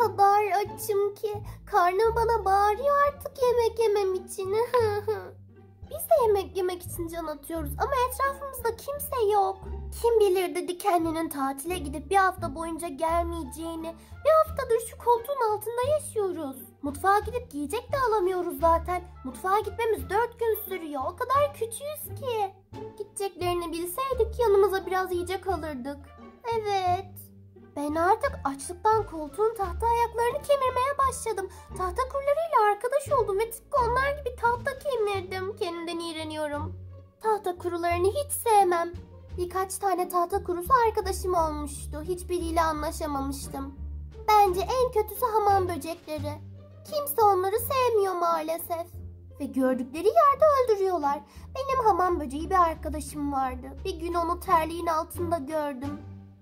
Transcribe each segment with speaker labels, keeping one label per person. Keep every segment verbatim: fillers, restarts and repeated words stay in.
Speaker 1: kadar açım ki karnım bana bağırıyor artık yemek yemem için. Biz de yemek yemek için can atıyoruz ama etrafımızda kimse yok. Kim bilir dedi kendinin tatile gidip bir hafta boyunca gelmeyeceğini. Bir haftadır şu koltuğun altında yaşıyoruz. Mutfağa gidip yiyecek de alamıyoruz zaten. Mutfağa gitmemiz dört gün sürüyor. O kadar küçüğüz ki. Gideceklerini bilseydik yanımıza biraz yiyecek alırdık. Evet. Ben artık açlıktan koltuğun tahta ayaklarını kemirmeye başladım. Tahta kurularıyla arkadaş oldum ve tıpkı onlar gibi tahta kemirdim. Kendimden iğreniyorum. Tahta kurularını hiç sevmem. Birkaç tane tahta kurusu arkadaşım olmuştu. Hiçbiriyle anlaşamamıştım. Bence en kötüsü hamam böcekleri. Kimse onları sevmiyor maalesef. Ve gördükleri yerde öldürüyorlar. Benim hamam böceği bir arkadaşım vardı. Bir gün onu terliğin altında gördüm.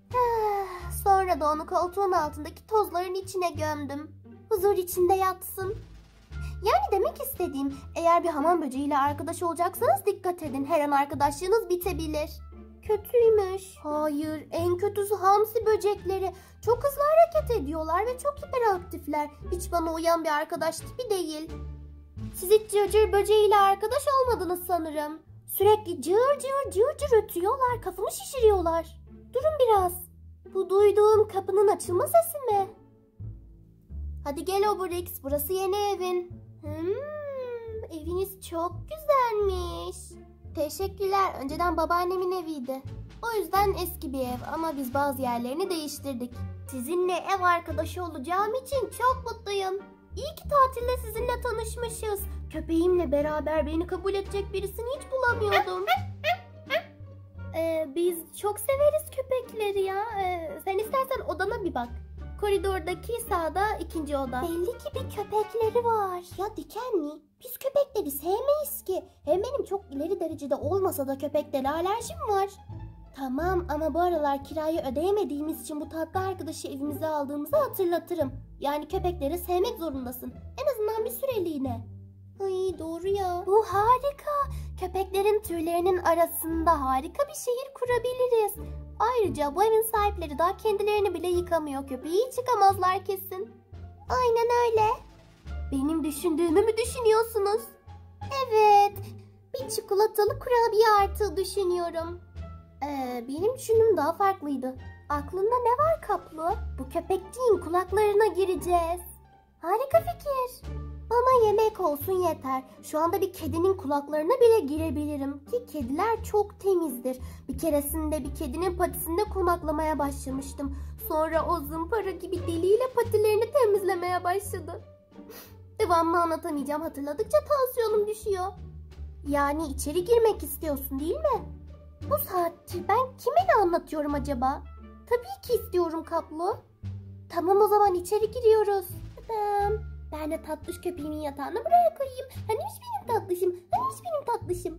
Speaker 1: Sonra da onu koltuğun altındaki tozların içine gömdüm. Huzur içinde yatsın. Yani demek istediğim, eğer bir hamam böceğiyle arkadaş olacaksanız dikkat edin. Her an arkadaşlığınız bitebilir. Kötüymüş. Hayır, en kötüsü hamsi böcekleri. Çok hızlı hareket ediyorlar ve çok hiperaktifler. Hiç bana uyan bir arkadaş tipi değil. Siz hiç cırcır böceğiyle arkadaş olmadınız sanırım. Sürekli cır cır cır cır ötüyorlar, kafamı şişiriyorlar. Durun biraz. Bu duyduğum kapının açılma sesi mi? Hadi gel Obrix, burası yeni evin. Hmm, eviniz çok güzelmiş. Teşekkürler, önceden babaannemin eviydi. O yüzden eski bir ev ama biz bazı yerlerini değiştirdik. Sizinle ev arkadaşı olacağım için çok mutluyum. İyi ki tatilde sizinle tanışmışız. Köpeğimle beraber beni kabul edecek birisini hiç bulamıyordum. Ee, biz çok severiz köpekleri ya. Ee, sen istersen odana bir bak. Koridordaki sağda ikinci oda. Belli ki bir köpekleri var. Ya dikenli. Biz köpekleri sevmeyiz ki. Hem benim çok ileri derecede olmasa da köpeklere alerjim var. Tamam ama bu aralar kirayı ödeyemediğimiz için bu tatlı arkadaşı evimize aldığımızı hatırlatırım. Yani köpekleri sevmek zorundasın. En azından bir süreliğine. Ay doğru ya. Bu harika. Köpeklerin türlerinin arasında harika bir şehir kurabiliriz. Ayrıca bu evin sahipleri daha kendilerini bile yıkamıyor. Köpeği hiç yıkamazlar kesin. Aynen öyle. Benim düşündüğümü mü düşünüyorsunuz? Evet. Bir çikolatalı kurabiye artığı düşünüyorum. Ee, benim düşündüğüm daha farklıydı. Aklında ne var Kaplı? Bu köpekçiğin kulaklarına gireceğiz. Harika fikir. Bana yemek olsun yeter. Şu anda bir kedinin kulaklarına bile girebilirim. Ki kediler çok temizdir. Bir keresinde bir kedinin patisinde konaklamaya başlamıştım. Sonra o zımpara gibi deliyle patilerini temizlemeye başladı. Devamlı anlatamayacağım. Hatırladıkça tansiyonum düşüyor. Yani içeri girmek istiyorsun değil mi? Bu saattir ben kime ne anlatıyorum acaba? Tabii ki istiyorum Kaplı. Tamam o zaman içeri giriyoruz. Tamam. Ben de tatlış köpeğimin yatağını buraya koyayım. Hanimiş benim tatlışım. Hanimiş benim tatlışım.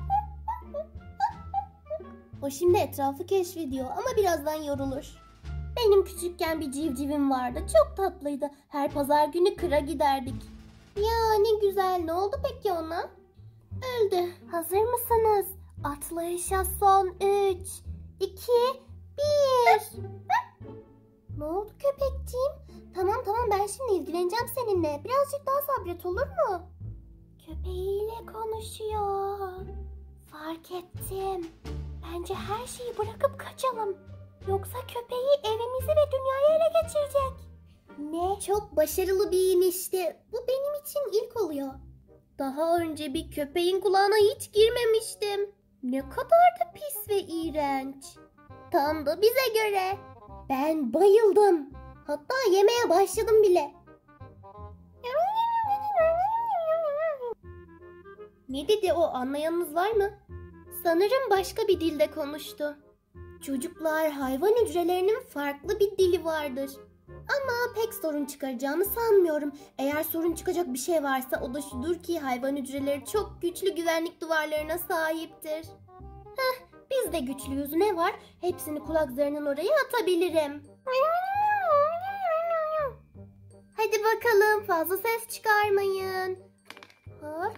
Speaker 1: O şimdi etrafı keşfediyor ama birazdan yorulur. Benim küçükken bir civcivim vardı. Çok tatlıydı. Her pazar günü kıra giderdik. Ya ne güzel. Ne oldu peki ona? Öldü. Hazır mısınız? Atlayışa son üç, iki, bir. Ne oldu köpekciğim? Tamam tamam ben şimdi ilgileneceğim seninle. Birazcık daha sabret olur mu? Köpeğiyle konuşuyor. Fark ettim. Bence her şeyi bırakıp kaçalım. Yoksa köpeği evimizi ve dünyayı ele geçirecek. Ne? Çok başarılı bir inişti. Bu benim için ilk oluyor. Daha önce bir köpeğin kulağına hiç girmemiştim. Ne kadar da pis ve iğrenç. Tam da bize göre. Ben bayıldım. Hatta yemeye başladım bile. Ne dedi o, anlayanınız var mı? Sanırım başka bir dilde konuştu. Çocuklar, hayvan hücrelerinin farklı bir dili vardır. Ama pek sorun çıkaracağını sanmıyorum. Eğer sorun çıkacak bir şey varsa o da şudur ki hayvan hücreleri çok güçlü güvenlik duvarlarına sahiptir. Heh, biz de güçlüyüz, ne var? Hepsini kulak zarının oraya atabilirim. Hadi bakalım, fazla ses çıkarmayın. Hop.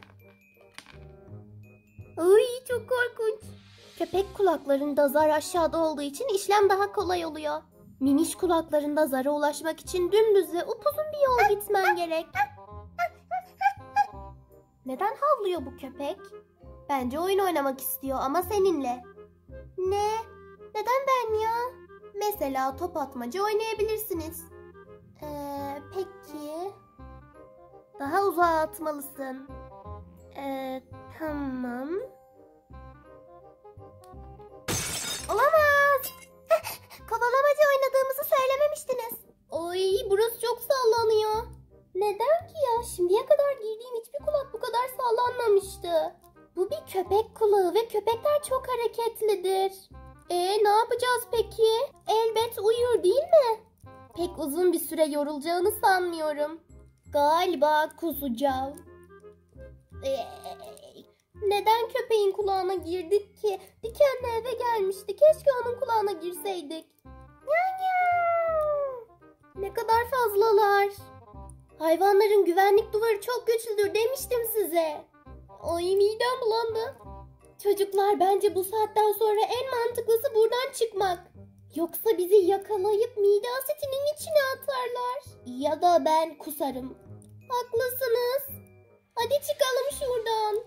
Speaker 1: Ay çok korkunç. Köpek kulaklarında zar aşağıda olduğu için işlem daha kolay oluyor. Miniş kulaklarında zara ulaşmak için dümdüz ve upuzun bir yol gitmen gerek. Neden havlıyor bu köpek? Bence oyun oynamak istiyor ama seninle. Ne? Neden ben ya? Mesela top atmaca oynayabilirsiniz. Ee, peki. Daha uzağa atmalısın. Ee, tamam. Olamaz. Kovalamaca oynadığımızı söylememiştiniz. Ay, burası çok sallanıyor. Neden ki ya? Şimdiye kadar girdiğim hiçbir kulak bu kadar sallanmamıştı. Bu bir köpek kulağı ve köpekler çok hareketlidir. E ne yapacağız peki? Elbet uyur değil mi? Pek uzun bir süre yorulacağını sanmıyorum. Galiba kusacağım. Ee, neden köpeğin kulağına girdik ki? Dikenli eve gelmişti. Keşke onun kulağına girseydik. Ne kadar fazlalar. Hayvanların güvenlik duvarı çok güçlüdür demiştim size. Ay, midem bulandı. Çocuklar, bence bu saatten sonra en mantıklısı buradan çıkmak. Yoksa bizi yakalayıp mide asitinin içine atarlar. Ya da ben kusarım. Haklısınız. Hadi çıkalım şuradan.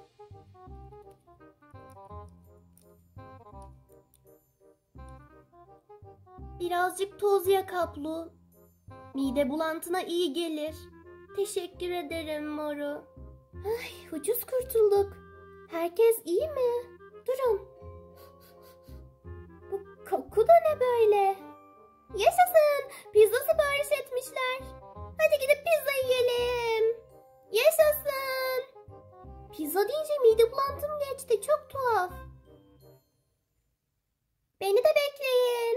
Speaker 1: Birazcık toz ya kaplu. Mide bulantına iyi gelir. Teşekkür ederim Moru. Ay, ucuz kurtulduk. Herkes iyi mi? Durun. Bu koku da ne böyle? Yaşasın. Pizza sipariş etmişler. Hadi gidip pizza yiyelim. Yaşasın. Pizza deyince mide bulantım geçti. Çok tuhaf. Beni de bekleyin.